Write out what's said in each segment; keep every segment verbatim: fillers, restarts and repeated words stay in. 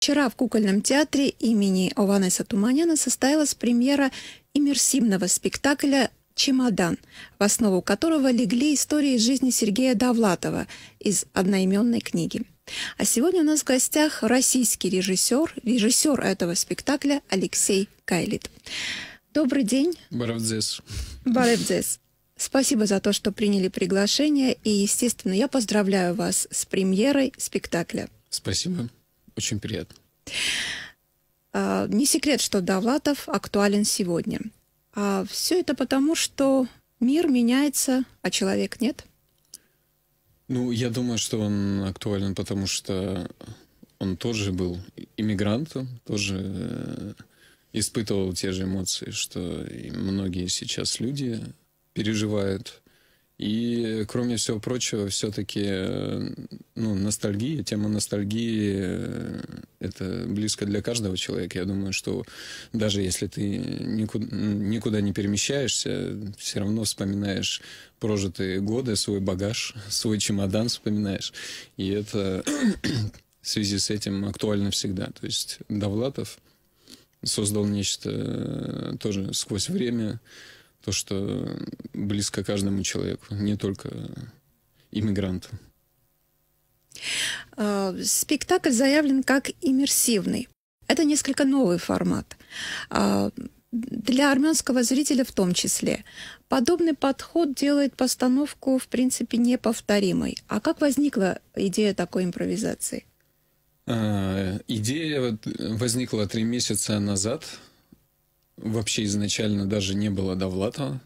Вчера в кукольном театре имени Ованеса Туманяна состоялась премьера иммерсивного спектакля «Чемодан», в основу которого легли истории жизни Сергея Довлатова из одноименной книги. А сегодня у нас в гостях российский режиссер, режиссер этого спектакля Алексей Кайлит. Добрый день. Барабдзес. Барабдзес. Спасибо за то, что приняли приглашение, и, естественно, я поздравляю вас с премьерой спектакля. Спасибо. Очень приятно. А, не секрет, что Довлатов актуален сегодня. А все это потому, что мир меняется, а человек нет? Ну, я думаю, что он актуален, потому что он тоже был иммигрантом, тоже э, испытывал те же эмоции, что и многие сейчас люди переживают. И, кроме всего прочего, все-таки ну, ностальгия, тема ностальгии – это близко для каждого человека. Я думаю, что даже если ты никуда, никуда не перемещаешься, все равно вспоминаешь прожитые годы, свой багаж, свой чемодан вспоминаешь. И это в связи с этим актуально всегда. То есть Довлатов создал нечто тоже сквозь время, то, что близко каждому человеку, не только иммигранту. Спектакль заявлен как иммерсивный. Это несколько новый формат. Для армянского зрителя в том числе. Подобный подход делает постановку, в принципе, неповторимой. А как возникла идея такой импровизации? Идея возникла три месяца назад. Вообще изначально даже не было Довлатова.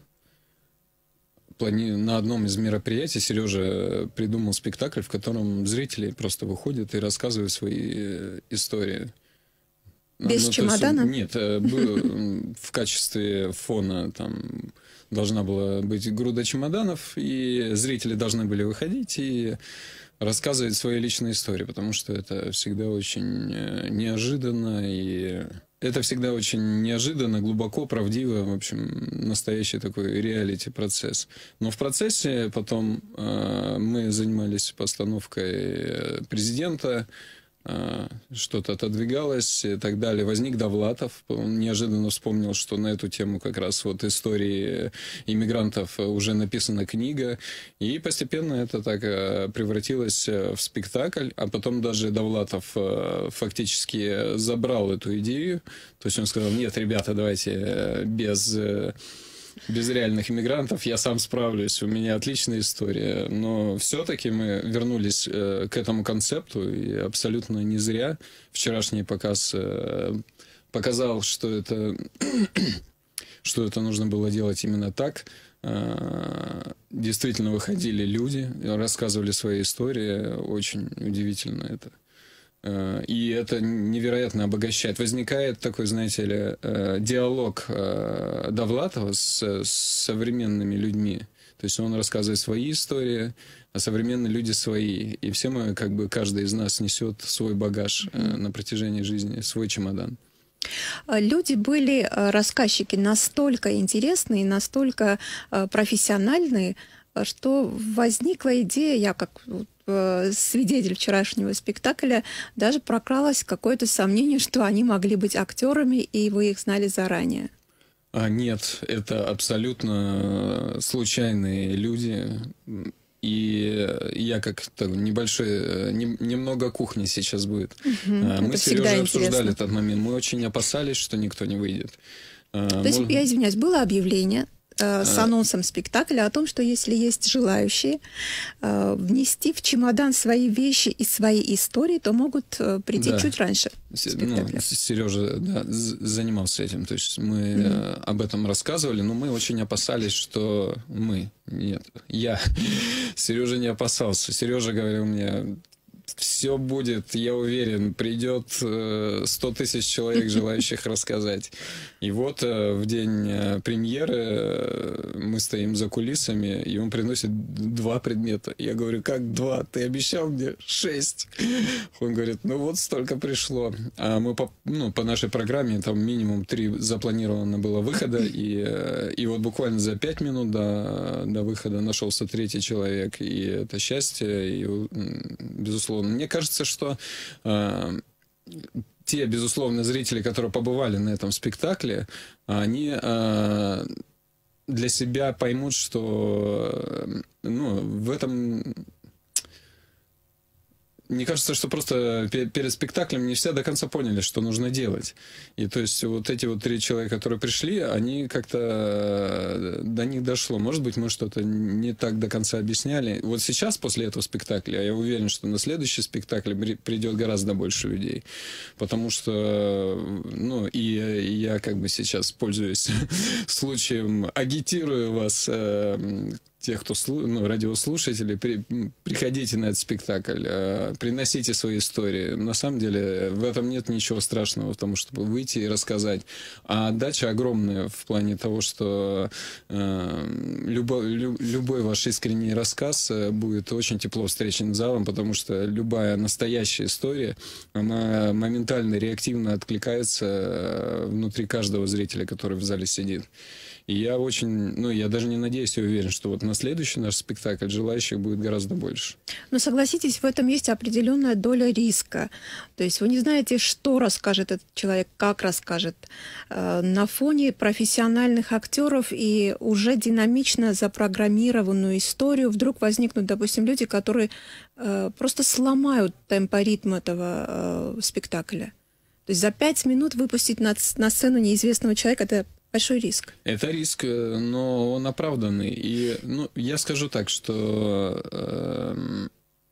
На одном из мероприятий Сережа придумал спектакль, в котором зрители просто выходят и рассказывают свои истории. Без ну, чемодана? Есть, нет, в качестве фона там должна была быть груда чемоданов, и зрители должны были выходить и рассказывать свои личные истории, потому что это всегда очень неожиданно и... Это всегда очень неожиданно, глубоко, правдиво, в общем, настоящий такой реалити-процесс. Но в процессе потом э, мы занимались постановкой президента, э, что-то отодвигалось и так далее. Возник Довлатов, он неожиданно вспомнил, что на эту тему как раз вот истории иммигрантов уже написана книга. И постепенно это так превратилось в спектакль, а потом даже Довлатов фактически забрал эту идею. То есть он сказал: нет, ребята, давайте без, без реальных иммигрантов, я сам справлюсь, у меня отличная история. Но все-таки мы вернулись к этому концепту, и абсолютно не зря. Вчерашний показ показал, что это, что это нужно было делать именно так. Действительно выходили люди, рассказывали свои истории. Очень удивительно это. И это невероятно обогащает. Возникает такой, знаете ли, диалог Довлатова с, с современными людьми. То есть он рассказывает свои истории, а современные люди свои. И все мы, как бы, каждый из нас несет свой багаж mm-hmm. на протяжении жизни, свой чемодан. Люди были, рассказчики, настолько интересные, настолько профессиональные, что возникла идея, я как свидетель вчерашнего спектакля, даже прокралось какое-то сомнение, что они могли быть актерами, и вы их знали заранее. А нет, это абсолютно случайные люди. И я как-то небольшой, не, немного кухни сейчас будет. Угу, мы с Сережей обсуждали этот момент. Мы очень опасались, что никто не выйдет. То есть, Может... я извиняюсь, было объявление э, с анонсом спектакля о том, что если есть желающие э, внести в чемодан свои вещи и свои истории, то могут э, прийти да. чуть раньше. Ну, Сережа да, занимался этим. То есть мы mm-hmm. об этом рассказывали, но мы очень опасались, что мы, нет, я, Сережа не опасался. Сережа говорил мне: все будет, я уверен, придет сто тысяч человек, желающих рассказать. И вот в день премьеры мы стоим за кулисами, и он приносит два предмета. Я говорю: как два? Ты обещал мне шесть. Он говорит: ну вот столько пришло. А мы по, ну, по нашей программе там минимум три запланировано было выхода, и, и вот буквально за пять минут до, до выхода нашелся третий человек. И это счастье, и, безусловно. Мне кажется, что э, те, безусловно, зрители, которые побывали на этом спектакле, они э, для себя поймут, что ну, в этом... Мне кажется, что просто перед спектаклем не все до конца поняли, что нужно делать. И то есть вот эти вот три человека, которые пришли, они как-то до них дошло. Может быть, мы что-то не так до конца объясняли. Вот сейчас, после этого спектакля, я уверен, что на следующий спектакль придет гораздо больше людей. Потому что, ну, и я как бы сейчас, пользуясь случаем, агитирую вас, тех, кто, ну, радиослушатели, при, приходите на этот спектакль, э, приносите свои истории. На самом деле в этом нет ничего страшного, потому чтобы выйти и рассказать. А отдача огромная в плане того, что э, любой, лю, любой ваш искренний рассказ будет очень тепло встречен залом, потому что любая настоящая история, она моментально, реактивно откликается внутри каждого зрителя, который в зале сидит. И я очень, ну, я даже не надеюсь, я уверен, что вот на следующий наш спектакль желающих будет гораздо больше. Но согласитесь, в этом есть определенная доля риска. То есть вы не знаете, что расскажет этот человек, как расскажет. На фоне профессиональных актеров и уже динамично запрограммированную историю вдруг возникнут, допустим, люди, которые просто сломают темпоритм этого спектакля. То есть за пять минут выпустить на, на сцену неизвестного человека — это большой риск. Это риск, но он оправданный. И, ну, я скажу так, что э,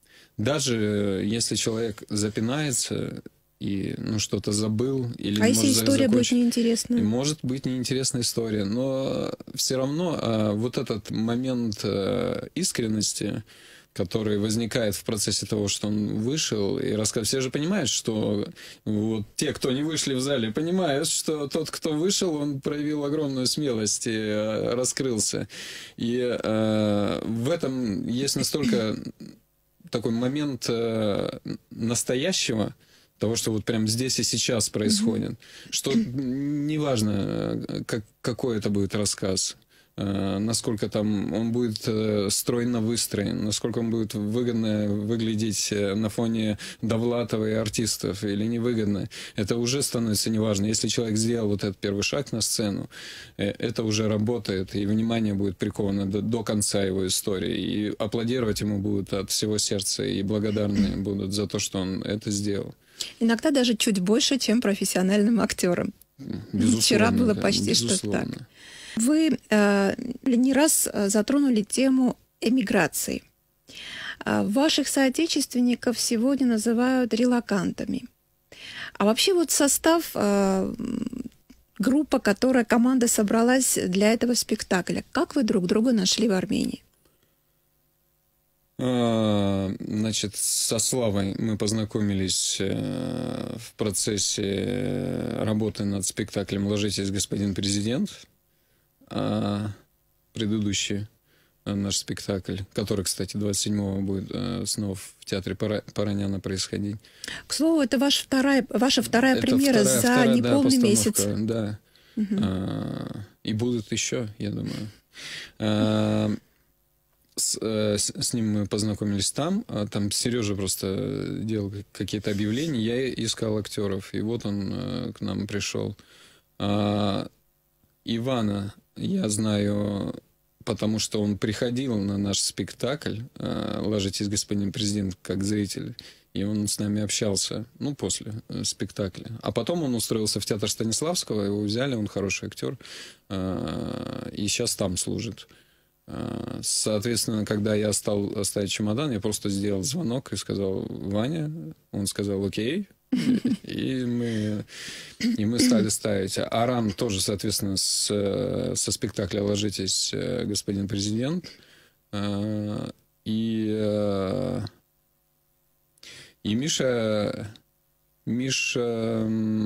даже если человек запинается и, ну, что-то забыл, или а если история закончить, будет неинтересная? Может быть неинтересная история, но все равно э, вот этот момент э, искренности, который возникает в процессе того, что он вышел и рассказал. Все же понимают, что вот те, кто не вышли в зале, понимают, что тот, кто вышел, он проявил огромную смелость и э, раскрылся. И э, в этом есть настолько такой момент э, настоящего, того, что вот прямо здесь и сейчас происходит, mm-hmm. что неважно, как, какой это будет рассказ, насколько там он будет стройно выстроен, насколько он будет выгодно выглядеть на фоне Довлатова и артистов или невыгодно. Это уже становится неважно. Если человек сделал вот этот первый шаг на сцену, это уже работает, и внимание будет приковано до, до конца его истории. И аплодировать ему будут от всего сердца, и благодарны будут за то, что он это сделал. Иногда даже чуть больше, чем профессиональным актерам. Безусловно, Вчера было да, почти безусловно. что так. Вы э, не раз затронули тему эмиграции. Ваших соотечественников сегодня называют релокантами. А вообще вот состав, э, группа, которая, команда собралась для этого спектакля, как вы друг друга нашли в Армении? Значит, со Славой мы познакомились в процессе работы над спектаклем «Ложитесь, господин президент», предыдущий наш спектакль, который, кстати, двадцать седьмого будет снова в театре Параняна происходить. К слову, это ваша вторая, ваша вторая это премьера вторая, за вторая, неполный да, месяц. Да. Угу. А, и будут еще, я думаю. А, С, с, с ним мы познакомились там, а там Сережа просто делал какие-то объявления, я искал актеров, и вот он э, к нам пришел. А, Ивана я знаю, потому что он приходил на наш спектакль э, «Ложитесь, господин президент», как зритель, и он с нами общался, ну, после э, спектакля. А потом он устроился в театр Станиславского, его взяли, он хороший актер, э, и сейчас там служит. Соответственно, когда я стал ставить чемодан, я просто сделал звонок и сказал: «Ваня». Он сказал: «Окей». И мы, и мы стали ставить. Арам тоже, соответственно, с, со спектакля «Ложитесь, господин президент». И, и Миша... Миша...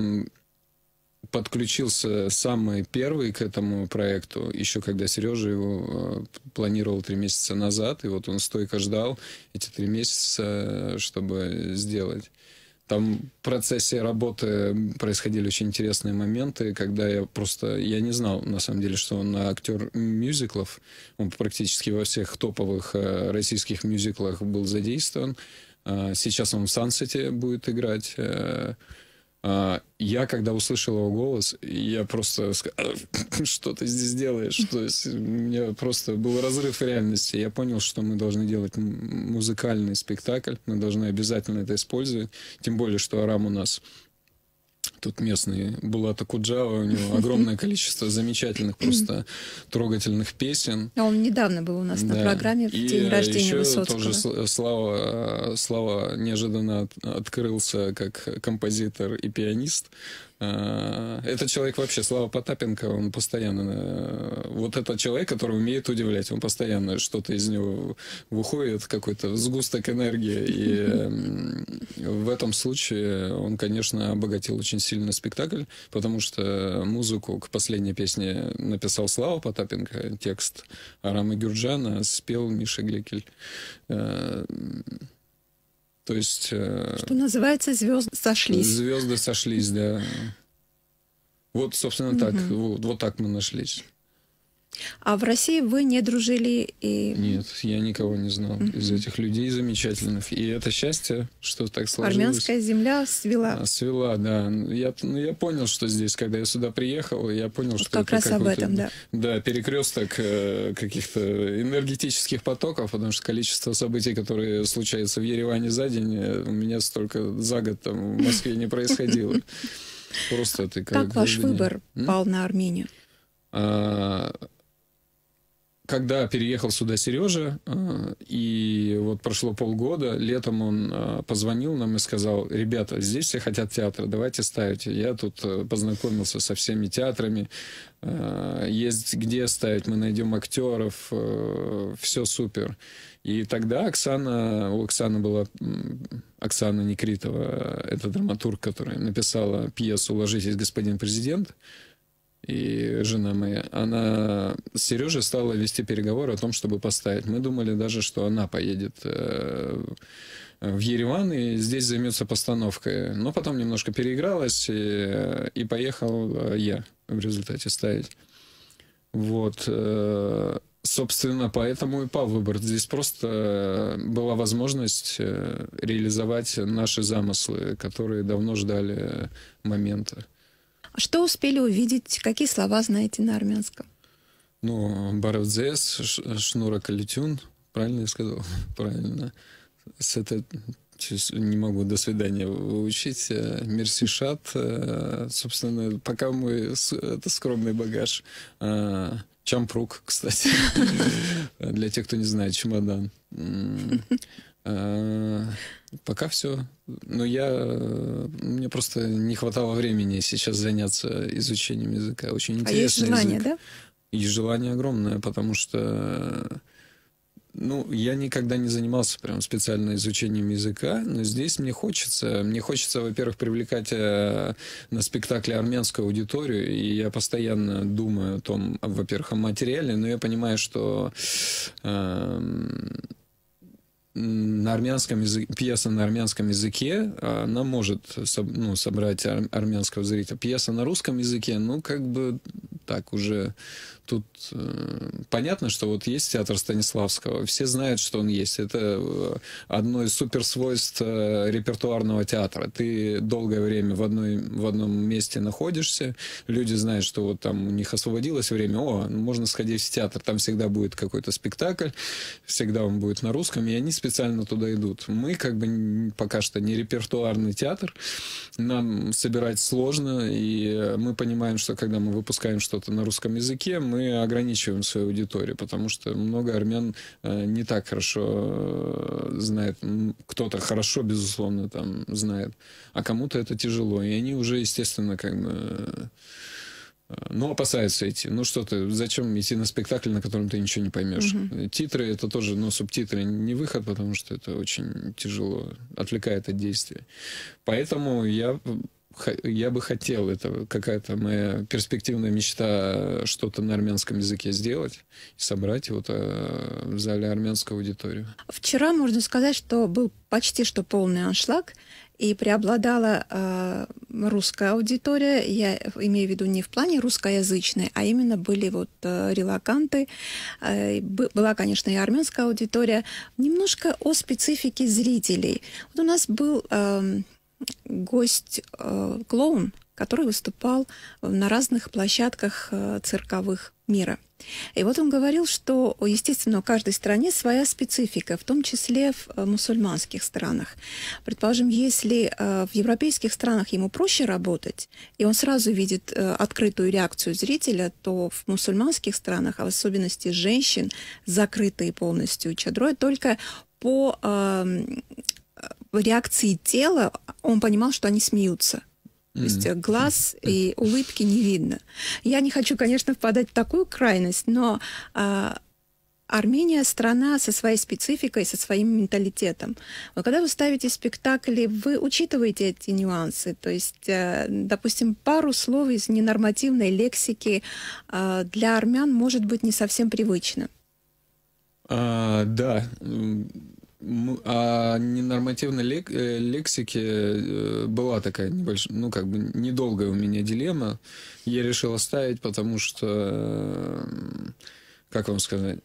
подключился самый первый к этому проекту, еще когда Сережа его э, планировал три месяца назад, и вот он стойко ждал эти три месяца, чтобы сделать. Там в процессе работы происходили очень интересные моменты, когда я просто, я не знал, на самом деле, что он актер мюзиклов, он практически во всех топовых э, российских мюзиклах был задействован. Э, сейчас он в «Сансете» будет играть. Э, Я, когда услышал его голос, я просто сказал: что ты здесь делаешь? То есть у меня просто был разрыв реальности. Я понял, что мы должны делать музыкальный спектакль, мы должны обязательно это использовать. Тем более, что Арам у нас тут местный, Булата Куджава, у него огромное количество замечательных, просто трогательных песен. А он недавно был у нас да. на программе в и день рождения еще Высоцкого. Тоже Слава, Слава неожиданно открылся как композитор и пианист. Этот человек вообще, Слава Потапенко, он постоянно... Вот этот человек, который умеет удивлять, он постоянно что-то из него выходит, какой-то сгусток энергии. И в этом случае он, конечно, обогатил очень сильно спектакль, потому что музыку к последней песне написал Слава Потапенко, текст Арама Гюрджана спел Миша Глекель. То есть... Что называется, звезды сошлись. Звезды сошлись, да. Вот, собственно, угу. так. Вот, вот так мы нашлись. А в России вы не дружили? И... Нет, я никого не знал uh-huh. из этих людей замечательных. И это счастье, что так сложилось. Армянская земля свела. А, свела, да. Я, ну, я понял, что здесь, когда я сюда приехал, я понял, вот что как это раз об этом, да. Да, перекресток э, каких-то энергетических потоков, потому что количество событий, которые случаются в Ереване за день, у меня столько за год там в Москве не происходило. Просто ты как... Как ваш выбор пал на Армению? Когда переехал сюда Сережа, и вот прошло полгода, летом он позвонил нам и сказал: ребята, здесь все хотят театра, давайте ставить. Я тут познакомился со всеми театрами, есть где ставить, мы найдем актеров, все супер. И тогда Оксана, у Оксаны была, Оксана Некритова, это драматург, которая написала пьесу «Ложитесь, господин президент», и жена моя, она с Сережей стала вести переговоры о том, чтобы поставить. Мы думали даже, что она поедет э, в Ереван и здесь займется постановкой. Но потом немножко переигралась, и, и поехал я в результате ставить. Вот. Э, собственно, поэтому и пал выбор. Здесь просто была возможность реализовать наши замыслы, которые давно ждали момента. Что успели увидеть? Какие слова знаете на армянском? Ну, Баравдзес, Шнура Калитюн. Правильно я сказал? Правильно. С это не могу до свидания выучить. Мерсишат. Собственно, пока мой это скромный багаж. Чампрук, кстати. Для тех, кто не знает, чемодан. Пока все. Но я... Мне просто не хватало времени сейчас заняться изучением языка. Очень интересный язык. А есть желание, язык. Да? И желание огромное, потому что... Ну, я никогда не занимался прям специально изучением языка, но здесь мне хочется. Мне хочется, во-первых, привлекать на спектакле армянскую аудиторию, и я постоянно думаю о том, во-первых, о материале, но я понимаю, что... на армянском языке, пьеса на армянском языке, она может ну, собрать ар, армянского зрителя. Пьеса на русском языке, ну, как бы так уже... Тут э, понятно, что вот есть театр Станиславского, все знают, что он есть. Это одно из суперсвойств э, репертуарного театра. Ты долгое время в, одной, в одном месте находишься, люди знают, что вот там у них освободилось время, о, можно сходить в театр, там всегда будет какой-то спектакль, всегда он будет на русском, и они специально туда идут. Мы как бы пока что не репертуарный театр, нам собирать сложно, и мы понимаем, что когда мы выпускаем что-то на русском языке, мы мы ограничиваем свою аудиторию, потому что много армян не так хорошо знает. Кто-то хорошо, безусловно, там знает, а кому-то это тяжело. И они уже, естественно, как бы... Ну, опасаются идти. Ну, что ты, зачем идти на спектакль, на котором ты ничего не поймешь? Uh-huh. Титры — это тоже, ну, субтитры не выход, потому что это очень тяжело, отвлекает от действия. Поэтому я... Я бы хотел, это какая-то моя перспективная мечта, что-то на армянском языке сделать и собрать вот в зале армянскую аудиторию. Вчера можно сказать, что был почти что полный аншлаг, и преобладала э, русская аудитория. Я имею в виду не в плане русскоязычной, а именно были вот э, релаканты. Э, была, конечно, и армянская аудитория. Немножко о специфике зрителей. Вот у нас был... Э, гость, э, клоун, который выступал на разных площадках э, цирковых мира. И вот он говорил, что, естественно, у каждой страны своя специфика, в том числе в э, мусульманских странах. Предположим, если э, в европейских странах ему проще работать, и он сразу видит э, открытую реакцию зрителя, то в мусульманских странах, а в особенности женщин, закрытые полностью чадрой, только по э, реакции тела он понимал, что они смеются. То есть глаз и улыбки не видно. Я не хочу, конечно, впадать в такую крайность, но а, Армения — страна со своей спецификой, со своим менталитетом. Но когда вы ставите спектакли, вы учитываете эти нюансы. То есть, а, допустим, пару слов из ненормативной лексики а, для армян может быть не совсем привычно. А, да. О ненормативной лек лексике была такая небольшая, ну, как бы недолгая у меня дилемма. Я решил оставить, потому что, как вам сказать,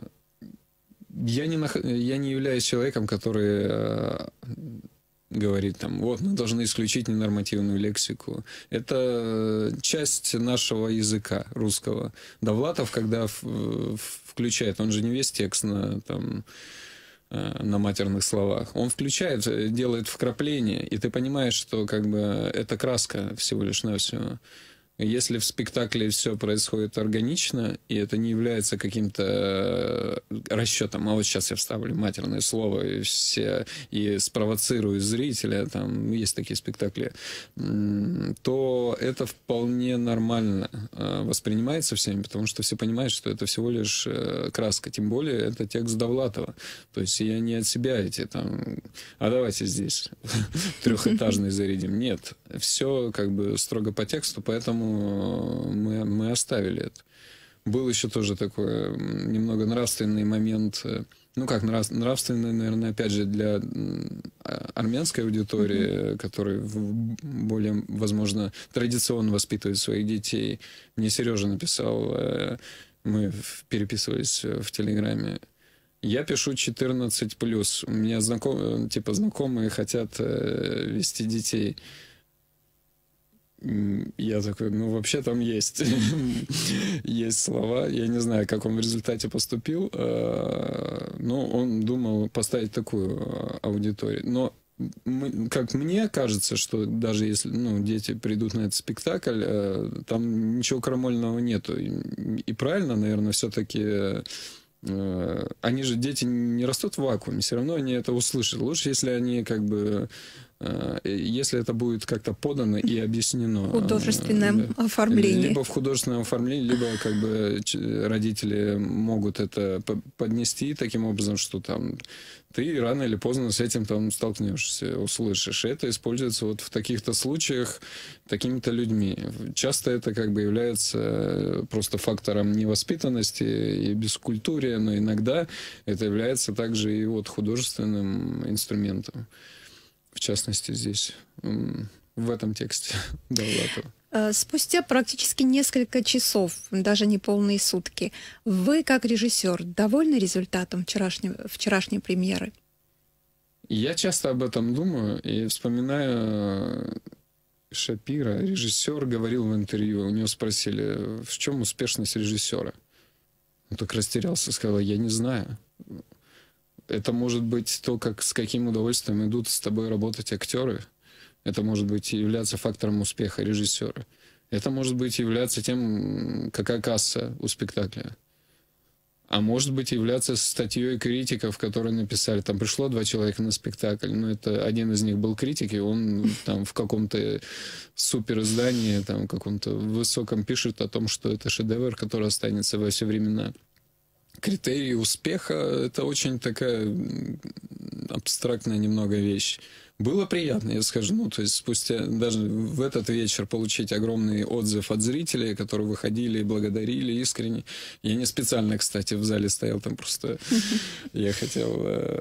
я не, нах... я не являюсь человеком, который говорит, там, вот, мы должны исключить ненормативную лексику. Это часть нашего языка русского. Довлатов, когда включает, он же не весь текст на, там, на матерных словах. Он включает, делает вкрапление, и ты понимаешь, что как бы это краска всего лишь навсего. Если в спектакле все происходит органично, и это не является каким-то расчетом, а вот сейчас я вставлю матерное слово и, все, и спровоцирую зрителя, там есть такие спектакли, то это вполне нормально воспринимается всеми, потому что все понимают, что это всего лишь краска. Тем более это текст Довлатова. То есть я не от себя эти там, а давайте здесь трехэтажный зарядим. Нет, все как бы строго по тексту, поэтому мы, мы оставили это. Был еще тоже такой немного нравственный момент, ну как нрав, нравственный, наверное, опять же, для армянской аудитории, mm-hmm. которая более, возможно, традиционно воспитывает своих детей. Мне Сережа написал, мы переписывались в Телеграме. Я пишу четырнадцать плюс. У меня знаком, типа знакомые хотят вести детей. Я такой, ну, вообще там есть, есть слова. Я не знаю, как он в результате поступил, но он думал поставить такую аудиторию. Но мы, как мне кажется, что даже если ну, дети придут на этот спектакль, там ничего крамольного нету. И правильно, наверное, все-таки... Они же, дети, не растут в вакууме, все равно они это услышат. Лучше, если они как бы... Если это будет как-то подано и объяснено. В художественном да. оформлении. Либо в художественном оформлении, либо как бы родители могут это поднести таким образом, что там ты рано или поздно с этим там столкнешься, услышишь. И это используется вот в таких-то случаях такими-то людьми. Часто это как бы является просто фактором невоспитанности и бескультурия, но иногда это является также и вот художественным инструментом. В частности, здесь, в этом тексте Довлатова. Спустя практически несколько часов, даже не полные сутки, вы, как режиссер, довольны результатом вчерашней, вчерашней премьеры? Я часто об этом думаю и вспоминаю Шапира. Режиссер говорил в интервью, у него спросили, в чем успешность режиссера. Он так растерялся, сказал, я не знаю. Это может быть то, как, с каким удовольствием идут с тобой работать актеры. Это может быть являться фактором успеха режиссера. Это может быть являться тем, какая касса у спектакля. А может быть являться статьей критиков, которые написали. Там пришло два человека на спектакль, но это один из них был критик, и он там в каком-то супериздании, там в каком-то высоком пишет о том, что это шедевр, который останется во все времена. Критерии успеха — это очень такая абстрактная немного вещь. Было приятно, я скажу, ну, то есть спустя даже в этот вечер получить огромный отзыв от зрителей, которые выходили и благодарили искренне. Я не специально, кстати, в зале стоял, там просто я хотел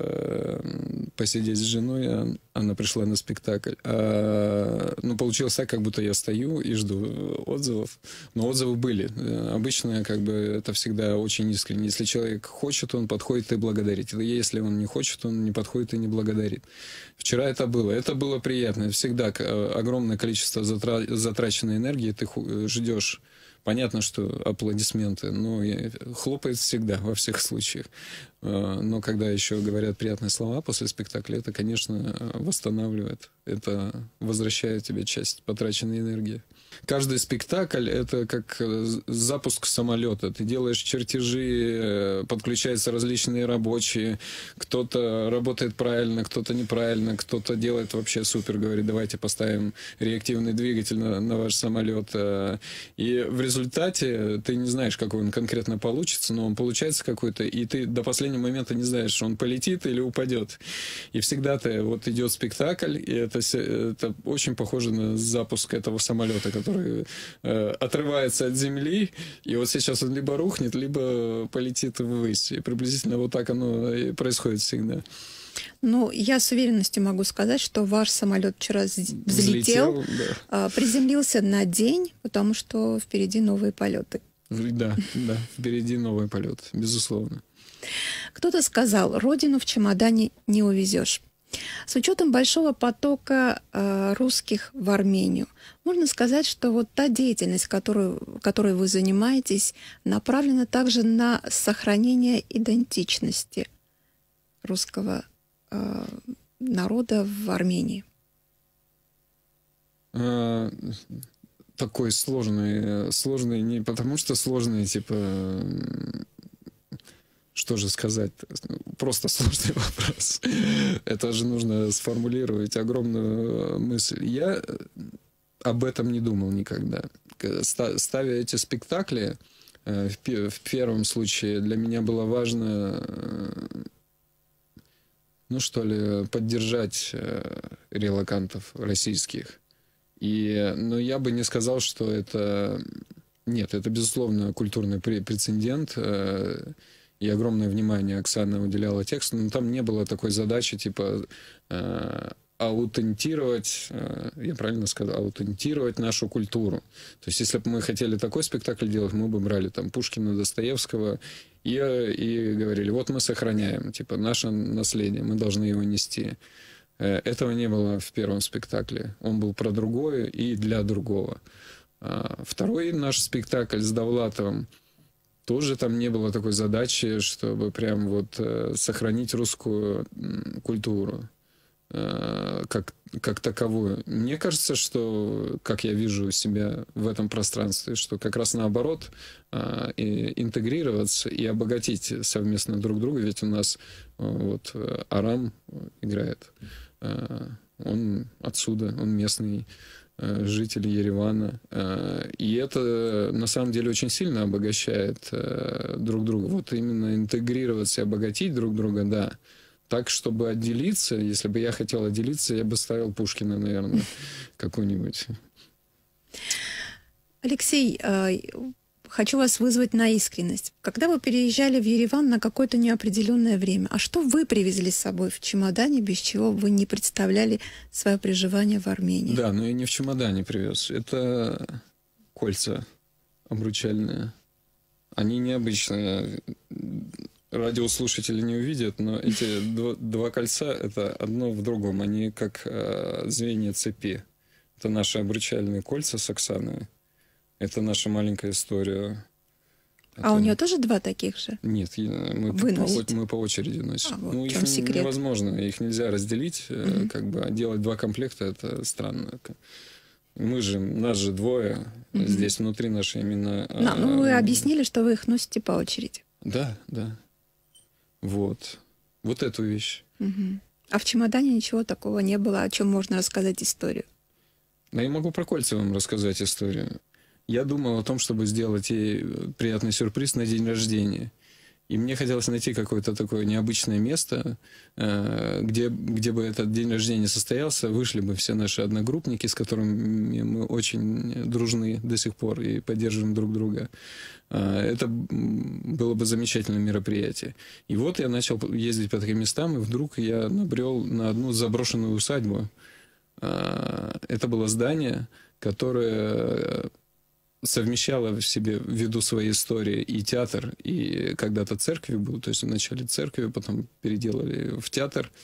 э, посидеть с женой, а она пришла на спектакль. А, ну, получилось так, как будто я стою и жду отзывов. Но отзывы были. Обычно, как бы, это всегда очень искренне. Если человек хочет, он подходит и благодарит. Если он не хочет, он не подходит и не благодарит. Вчера это было. Это было приятно. Всегда огромное количество затра- затраченной энергии. Ты ждешь. Понятно, что аплодисменты, но хлопает всегда, во всех случаях. Но когда еще говорят приятные слова после спектакля, это, конечно, восстанавливает. Это возвращает тебе часть потраченной энергии. Каждый спектакль — это как запуск самолета. Ты делаешь чертежи, подключаются различные рабочие. Кто-то работает правильно, кто-то неправильно, кто-то делает вообще супер, говорит, давайте поставим реактивный двигатель на, на ваш самолет. И в результате ты не знаешь, какой он конкретно получится, но он получается какой-то, и ты до последнего момента не знаешь, он полетит или упадет. И всегда ты, вот идет спектакль, и это, это очень похоже на запуск этого самолета, который э, отрывается от земли, и вот сейчас он либо рухнет, либо полетит ввысь. И приблизительно вот так оно и происходит всегда. Ну, я с уверенностью могу сказать, что ваш самолет вчера взлетел, взлетел да. приземлился на день, потому что впереди новые полеты. Да, да, впереди новый полет, безусловно. Кто-то сказал, родину в чемодане не увезешь. С учетом большого потока э, русских в Армению, можно сказать, что вот та деятельность, которую, которой вы занимаетесь, направлена также на сохранение идентичности русского э, народа в Армении. А, такой сложный, сложный не потому что сложный, типа... Что же сказать? Просто сложный вопрос. Это же нужно сформулировать огромную мысль. Я об этом не думал никогда. Ставя эти спектакли, в первом случае для меня было важно, ну что ли, поддержать релокантов российских. И, но я бы не сказал, что это... Нет, это, безусловно, культурный прецедент. И огромное внимание Оксана уделяла тексту, но там не было такой задачи, типа, э, аутентировать, э, я правильно сказал, аутентировать нашу культуру. То есть, если бы мы хотели такой спектакль делать, мы бы брали там Пушкина, Достоевского и, и говорили, вот мы сохраняем, типа, наше наследие, мы должны его нести. Э, этого не было в первом спектакле. Он был про другое и для другого. А второй наш спектакль с Довлатовым, тоже там не было такой задачи, чтобы прям вот э, сохранить русскую э, культуру э, как, как таковую. Мне кажется, что, как я вижу себя в этом пространстве, что как раз наоборот э, и интегрироваться и обогатить совместно друг друга, ведь у нас э, вот Арам играет, э, он отсюда, он местный жители Еревана. И это, на самом деле, очень сильно обогащает друг друга. Вот именно интегрироваться и обогатить друг друга, да. Так, чтобы отделиться, если бы я хотел отделиться, я бы ставил Пушкина, наверное, какую-нибудь. Алексей, хочу вас вызвать на искренность. Когда вы переезжали в Ереван на какое-то неопределенное время, а что вы привезли с собой в чемодане, без чего вы не представляли свое проживание в Армении? Да, но я не в чемодане привез. Это кольца обручальные. Они необычные. Радиослушатели не увидят, но эти два, два кольца, это одно в другом. Они как э, звенья цепи. Это наши обручальные кольца с Оксаной. Это наша маленькая история. А Это... у нее тоже два таких же? Нет, мы, по, мы по очереди носим. А, вот ну, их секрет. невозможно, их нельзя разделить. Mm-hmm. Как бы, а делать два комплекта, это странно. Мы же, нас же двое, mm-hmm. здесь внутри наши именно... No, ну, вы объяснили, что вы их носите по очереди. Да, да. Вот. Вот эту вещь. Mm-hmm. А в чемодане ничего такого не было, о чем можно рассказать историю? Да, я могу про кольца вам рассказать историю. Я думал о том, чтобы сделать ей приятный сюрприз на день рождения. И мне хотелось найти какое-то такое необычное место, где, где бы этот день рождения состоялся. Вышли бы все наши одногруппники, с которыми мы очень дружны до сих пор и поддерживаем друг друга. Это было бы замечательное мероприятие. И вот я начал ездить по таким местам, и вдруг я набрел на одну заброшенную усадьбу. Это было здание, которое... совмещала в себе, ввиду своей истории, и театр, и когда-то церковь был, то есть вначале церковью, потом переделали в театр.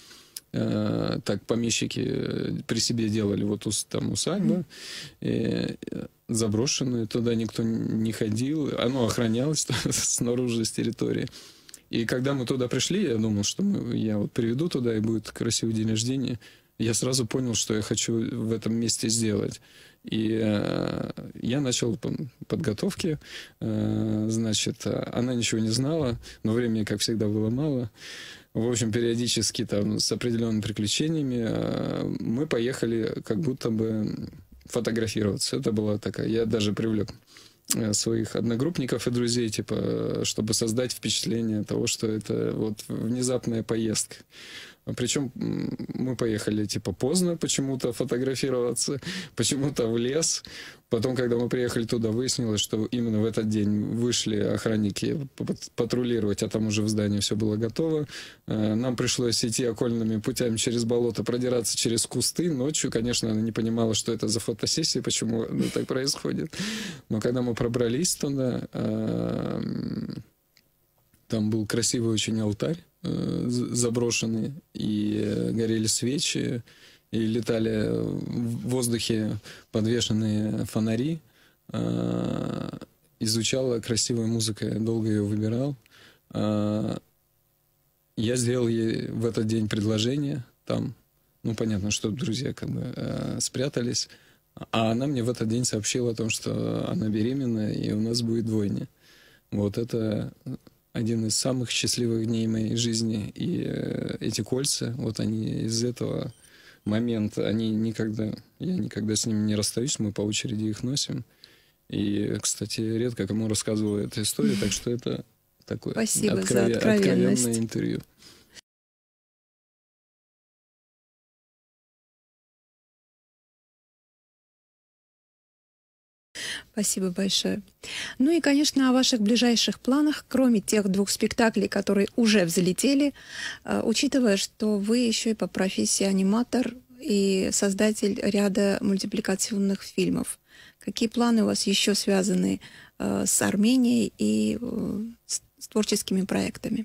Э, так помещики при себе делали вот там усадьба, э, заброшенную, туда никто не ходил, оно охранялось снаружи с территории. И когда мы туда пришли, я думал, что мы, я вот приведу туда, и будет красивый день рождения. Я сразу понял, что я хочу в этом месте сделать. И э, я начал подготовки. Э, значит, она ничего не знала, но времени, как всегда, было мало. В общем, периодически там с определенными приключениями э, мы поехали как будто бы фотографироваться. Это была такая... Я даже привлек своих одногруппников и друзей, типа, чтобы создать впечатление того, что это вот внезапная поездка. Причем мы поехали, типа, поздно почему-то фотографироваться, почему-то в лес. Потом, когда мы приехали туда, выяснилось, что именно в этот день вышли охранники патрулировать, а там уже в здании все было готово. Нам пришлось идти окольными путями через болото, продираться через кусты. Ночью, конечно, она не понимала, что это за фотосессия, почему это так происходит. Но когда мы пробрались туда, там был красивый очень алтарь, заброшенный, и горели свечи, и летали в воздухе подвешенные фонари. Изучала красивая музыка, я долго ее выбирал. Я сделал ей в этот день предложение там. Ну, понятно, что друзья как бы спрятались. А она мне в этот день сообщила о том, что она беременна, и у нас будет двойня. Вот это... один из самых счастливых дней моей жизни. И э, эти кольца, вот они из этого момента, они никогда, я никогда с ними не расстаюсь, мы по очереди их носим. И, кстати, редко кому рассказываю эту историю, так что это такое Спасибо открове... за откровенность. откровенное интервью. Спасибо большое. Ну и, конечно, о ваших ближайших планах, кроме тех двух спектаклей, которые уже взлетели, учитывая, что вы еще и по профессии аниматор и создатель ряда мультипликационных фильмов. Какие планы у вас еще связаны с Арменией и с творческими проектами?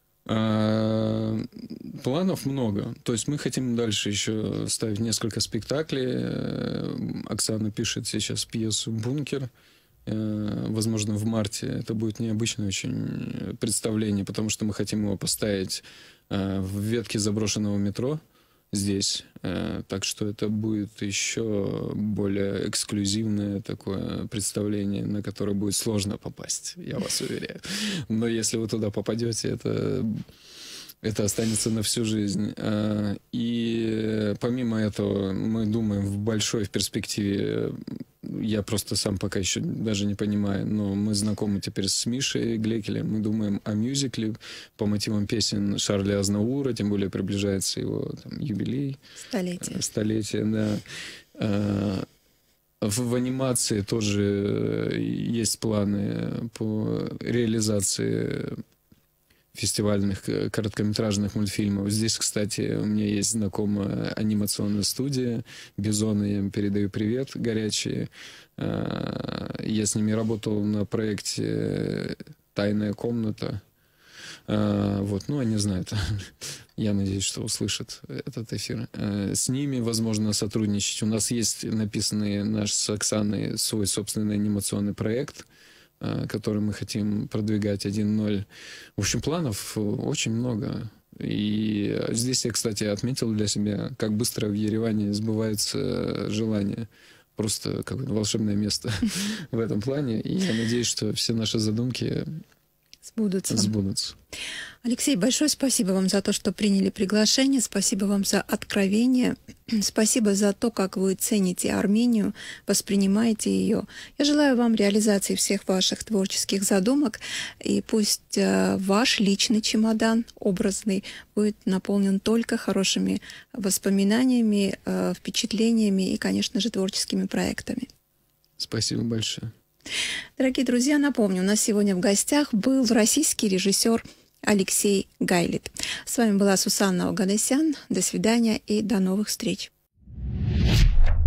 Планов много. То есть мы хотим дальше еще ставить несколько спектаклей. Оксана пишет сейчас пьесу «Бункер». Возможно, в марте. Это будет необычное очень представление, потому что мы хотим его поставить в ветке заброшенного метро здесь. Так что это будет еще более эксклюзивное такое представление, на которое будет сложно попасть, я вас уверяю. Но если вы туда попадете, это, это останется на всю жизнь. И помимо этого, мы думаем в большой в перспективе, я просто сам пока еще даже не понимаю, но мы знакомы теперь с Мишей Глекелем, мы думаем о мюзикле по мотивам песен Шарля Азнаура, тем более приближается его там, юбилей. Столетие. Столетие, да. В, в анимации тоже есть планы по реализации фестивальных короткометражных мультфильмов. Здесь, кстати, у меня есть знакомая анимационная студия «Бизон», я им передаю привет горячий. Я с ними работал на проекте «Тайная комната». Вот, ну, они знают. Я надеюсь, что услышат этот эфир. С ними возможно сотрудничать. У нас есть написанный наш с Оксаной свой собственный анимационный проект, который мы хотим продвигать один ноль. В общем, планов очень много. И здесь я, кстати, отметил для себя, как быстро в Ереване сбываются желания. Просто какое-то волшебное место в этом плане. И я надеюсь, что все наши задумки сбудутся. сбудутся. Алексей, большое спасибо вам за то, что приняли приглашение. Спасибо вам за откровение. Спасибо за то, как вы цените Армению, воспринимаете ее. Я желаю вам реализации всех ваших творческих задумок. И пусть э, ваш личный чемодан, образный, будет наполнен только хорошими воспоминаниями, э, впечатлениями и, конечно же, творческими проектами. Спасибо большое. Дорогие друзья, напомню, у нас сегодня в гостях был российский режиссер Алексей Гайлит. С вами была Сусанна Оганесян. До свидания и до новых встреч.